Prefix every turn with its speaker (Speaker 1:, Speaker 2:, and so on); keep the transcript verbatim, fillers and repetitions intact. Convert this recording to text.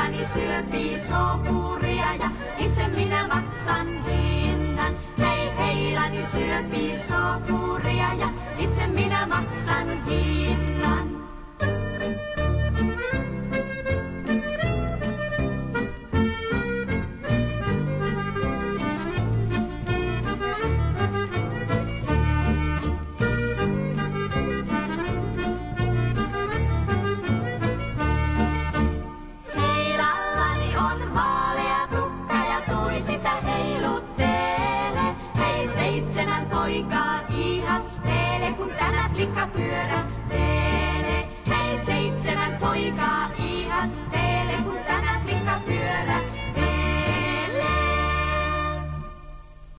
Speaker 1: poikani syöpii sopuria ja itse minä maksan hinnan. Hei heilani syöpii sopuria ja itse minä maksan hinnan. Poikaa ihasteele, kun tämä likka pyörä.